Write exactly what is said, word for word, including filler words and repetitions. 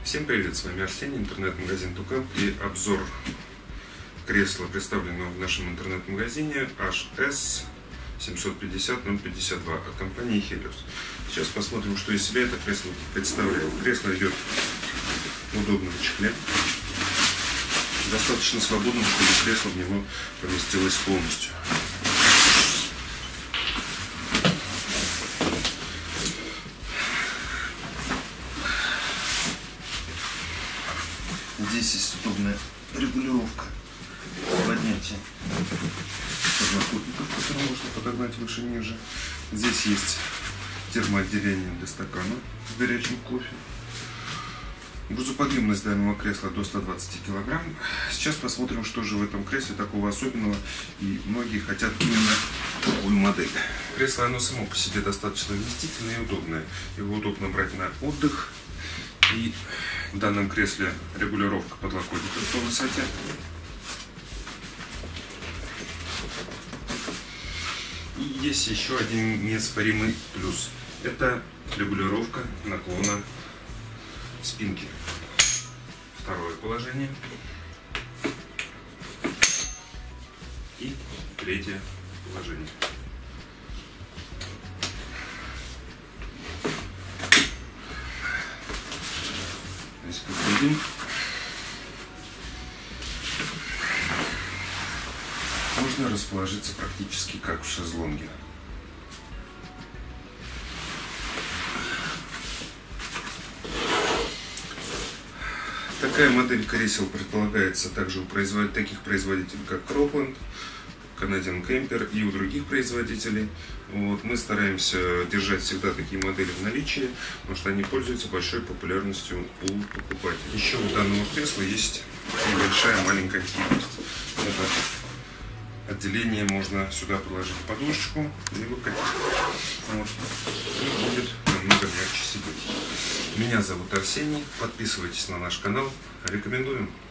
Всем привет, с вами Арсений, интернет-магазин Тукап, и обзор кресла, представленного в нашем интернет-магазине эйч эс семьсот пятьдесят ноль пятьдесят два от компании Helios. Сейчас посмотрим, что из себя это кресло представляет. Кресло идет в удобном чехле, достаточно свободно, чтобы кресло в него поместилось полностью. Здесь есть удобная регулировка поднятия подлокотников, которые можно подогнать выше-ниже. Здесь есть термоотделение для стакана с горячим кофе. Грузоподъемность данного кресла до ста двадцати килограмм. Сейчас посмотрим, что же в этом кресле такого особенного, и многие хотят именно такую модель. Кресло, оно само по себе достаточно вместительное и удобное. Его удобно брать на отдых. И в данном кресле регулировка подлокотников по высоте. И есть еще один неоспоримый плюс. Это регулировка наклона спинки. Второе положение. И третье положение. Здесь как видим, можно расположиться практически как в шезлонге. Такая модель кресел предполагается также у производ... таких производителей, как Кропленд, Canadian Camper и у других производителей. Вот. Мы стараемся держать всегда такие модели в наличии, потому что они пользуются большой популярностью у покупателей. Еще у данного кресла есть небольшая маленькая хитрость. Это отделение, можно сюда положить подушечку и выкатить. Вот. И будет намного мягче сидеть. Меня зовут Арсений. Подписывайтесь на наш канал. Рекомендуем.